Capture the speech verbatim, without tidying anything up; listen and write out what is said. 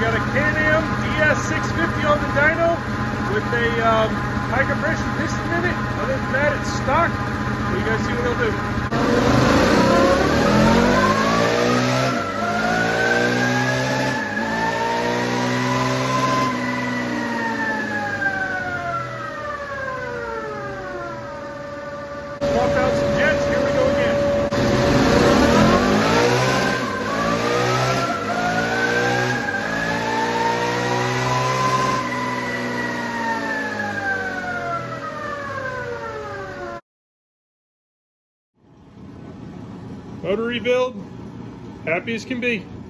got a Can-Am D S six fifty on the dyno with a um, high compression piston in it. Other than that, it's stock. So you guys see what it'll do. Swap out some jets, here we go again. Motor rebuild, happy as can be.